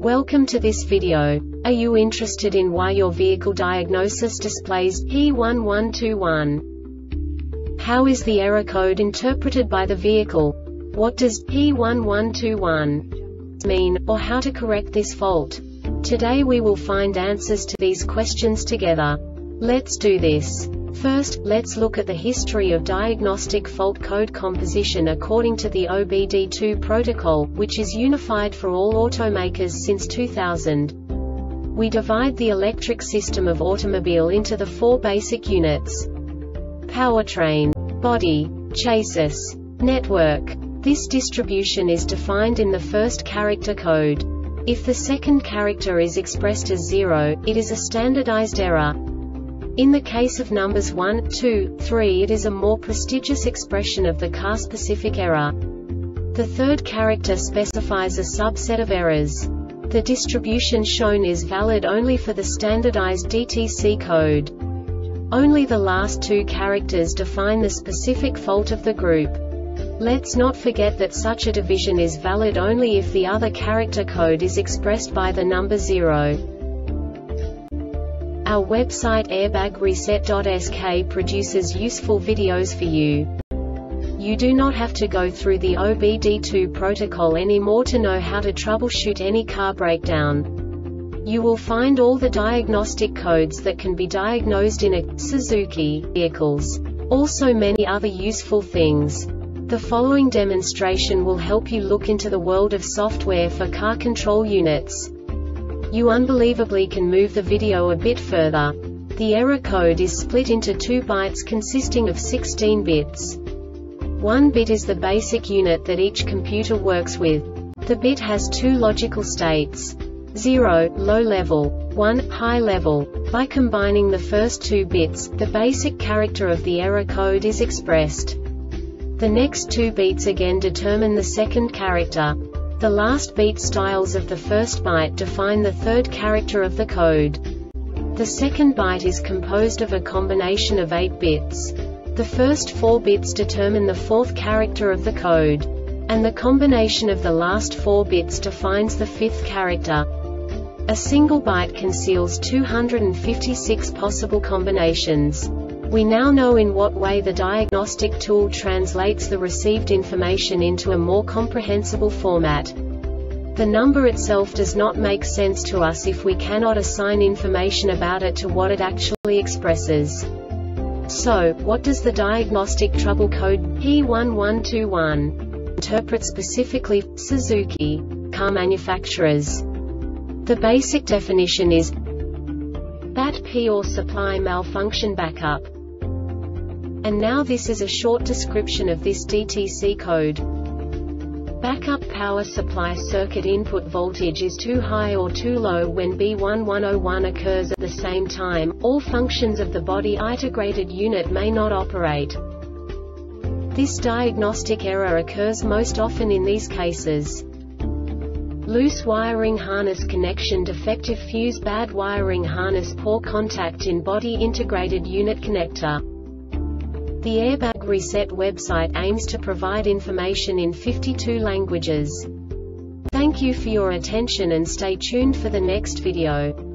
Welcome to this video. Are you interested in why your vehicle diagnosis displays P1121? How is the error code interpreted by the vehicle? What does P1121 mean, or how to correct this fault? Today we will find answers to these questions together. Let's do this. First, let's look at the history of diagnostic fault code composition according to the OBD2 protocol, which is unified for all automakers since 2000. We divide the electric system of automobile into the four basic units: powertrain, body, chassis, network. This distribution is defined in the first character code. If the second character is expressed as 0, it is a standardized error. In the case of numbers 1, 2, 3, it is a more prestigious expression of the car-specific error. The third character specifies a subset of errors. The distribution shown is valid only for the standardized DTC code. Only the last two characters define the specific fault of the group. Let's not forget that such a division is valid only if the other character code is expressed by the number 0. Our website airbagreset.sk produces useful videos for you. You do not have to go through the OBD2 protocol anymore to know how to troubleshoot any car breakdown. You will find all the diagnostic codes that can be diagnosed in a Suzuki vehicles. Also many other useful things. The following demonstration will help you look into the world of software for car control units. You unbelievably can move the video a bit further. The error code is split into 2 bytes consisting of 16 bits. 1 bit is the basic unit that each computer works with. The bit has 2 logical states: 0, low level, 1, high level. By combining the first 2 bits, the basic character of the error code is expressed. The next 2 beats again determine the second character. The last beat styles of the first byte define the third character of the code. The second byte is composed of a combination of 8 bits. The first 4 bits determine the fourth character of the code. And the combination of the last 4 bits defines the fifth character. A single byte conceals 256 possible combinations. We now know in what way the diagnostic tool translates the received information into a more comprehensible format. The number itself does not make sense to us if we cannot assign information about it to what it actually expresses. So, what does the diagnostic trouble code P1121 interpret specifically for Suzuki car manufacturers? The basic definition is BAT-P, or supply malfunction backup. And now this is a short description of this DTC code. Backup power supply circuit input voltage is too high or too low when B1101 occurs at the same time. All functions of the body integrated unit may not operate. This diagnostic error occurs most often in these cases: loose wiring harness connection, defective fuse, bad wiring harness, poor contact in body integrated unit connector. The Airbag Reset website aims to provide information in 52 languages. Thank you for your attention and stay tuned for the next video.